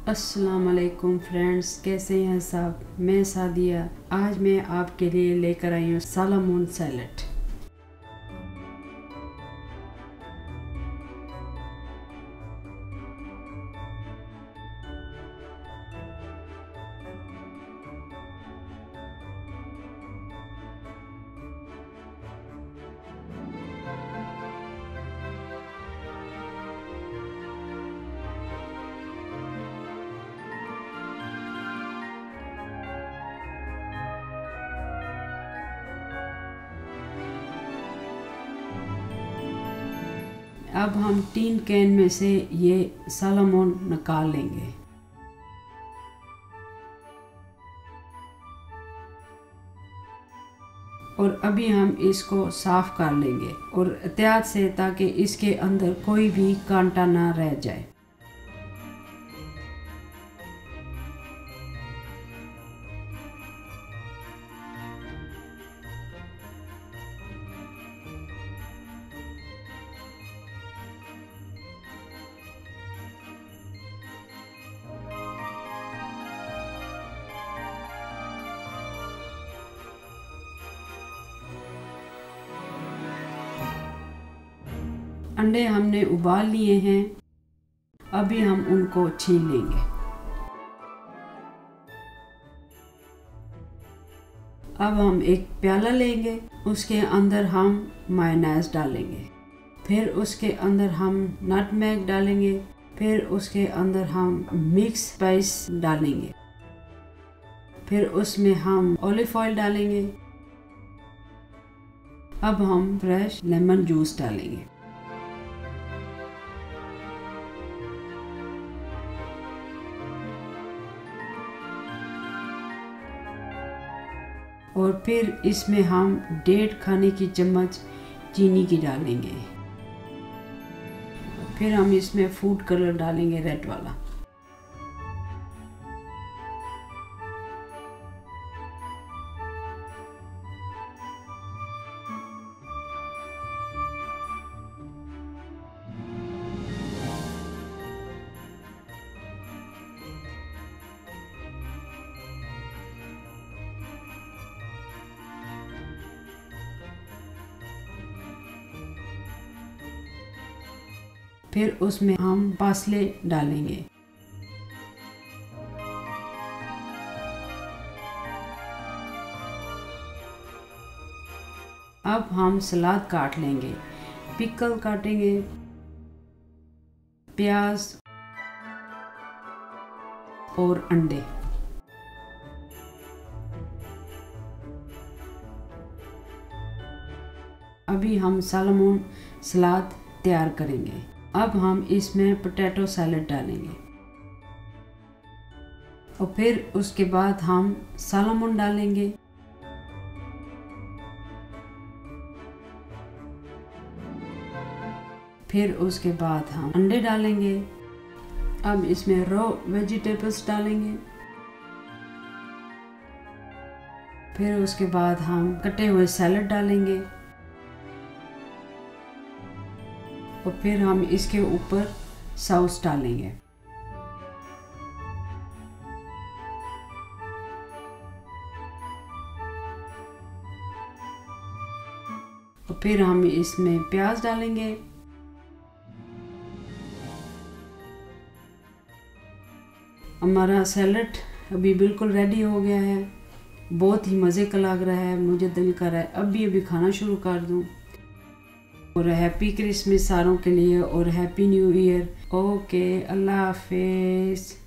अस्सलाम वालेकुम फ्रेंड्स, कैसे हैं सब। मैं सादिया। आज मैं आपके लिए लेकर आई हूँ सालमन सैलेड। अब हम 3 कैन में से ये सालमन निकाल लेंगे और अभी हम इसको साफ कर लेंगे और एहतियात से, ताकि इसके अंदर कोई भी कांटा ना रह जाए। अंडे हमने उबाल लिए हैं, अभी हम उनको छील लेंगे। अब हम एक प्याला लेंगे, उसके अंदर हम मायोनेज़ डालेंगे, फिर उसके अंदर हम नटमेग डालेंगे, फिर उसके अंदर हम मिक्स स्पाइस डालेंगे, फिर उसमें हम ऑलिव ऑयल डालेंगे। अब हम फ्रेश लेमन जूस डालेंगे। और फिर इसमें हम 1.5 खाने की चम्मच चीनी की डालेंगे। फिर हम इसमें फूड कलर डालेंगे, रेड वाला। फिर उसमें हम पार्सले डालेंगे। अब हम सलाद काट लेंगे, पिकल काटेंगे, प्याज और अंडे। अभी हम सालमन सलाद तैयार करेंगे। अब हम इसमें पोटैटो सैलेड डालेंगे और फिर उसके बाद हम सालमन डालेंगे। फिर उसके बाद हम अंडे डालेंगे। अब इसमें रॉ वेजिटेबल्स डालेंगे। फिर उसके बाद हम कटे हुए सैलेड डालेंगे और फिर हम इसके ऊपर सॉस डालेंगे। और फिर हम इसमें प्याज डालेंगे। हमारा सैलेड अभी बिल्कुल रेडी हो गया है, बहुत ही मज़े का लग रहा है। मुझे दिल कर रहा है अभी खाना शुरू कर दूं। और हैप्पी क्रिसमस सारों के लिए और हैप्पी न्यू ईयर। ओके, अल्लाह हाफिज़।